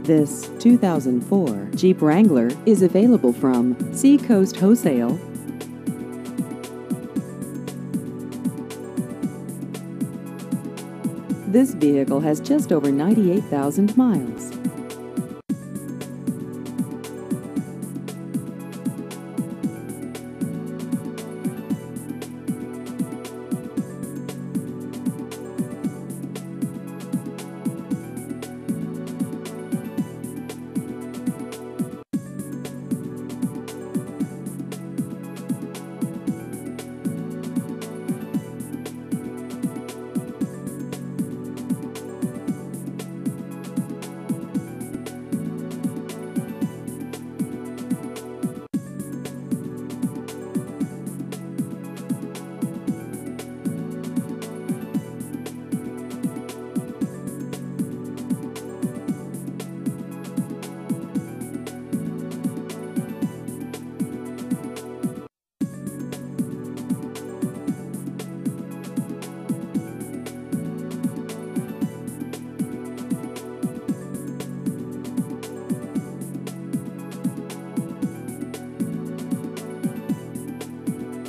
This 2004 Jeep Wrangler is available from Seacoast Wholesale. This vehicle has just over 98,000 miles.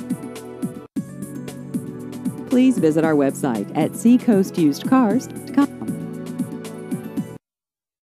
Please visit our website at seacoastusedcars.com.